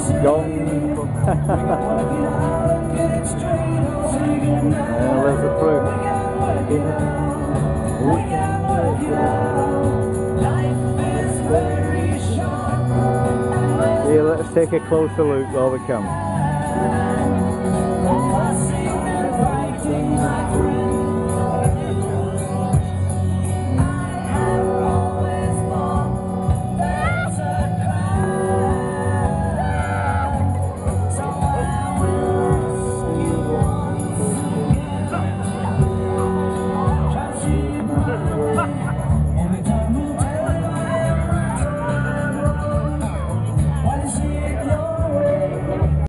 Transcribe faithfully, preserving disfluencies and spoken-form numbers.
Gong. Yeah, there's the proof. Here, let's take a closer look while we can.